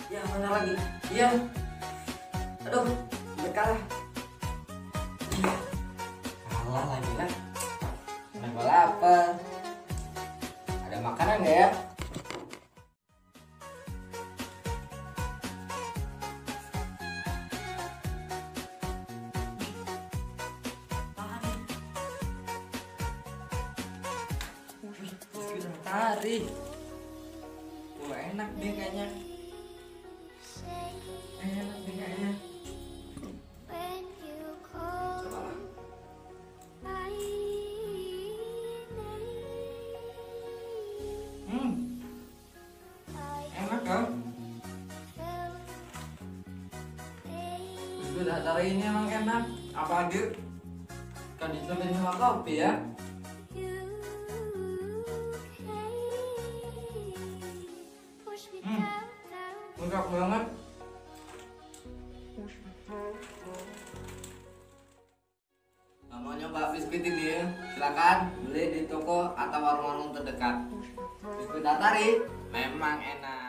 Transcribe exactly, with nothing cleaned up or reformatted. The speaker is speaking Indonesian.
Ya mana lagi? Iya. Aduh, berkalah. Kalah lagi lah. Kenapa lapar? Ada makanan nggak ya? Hari, wah enak deh kayaknya. Enak deh kayaknya. Coba lah. Hmm, enak kan? Biskuit Hatsari ini emang enak. Apalagi kan dicobain sama kopi ya. Hmm, lengkap banget. Nah, mau nyoba biskuit ini? Silakan beli di toko atau warung-warung terdekat. Biskuit Hatsari memang enak.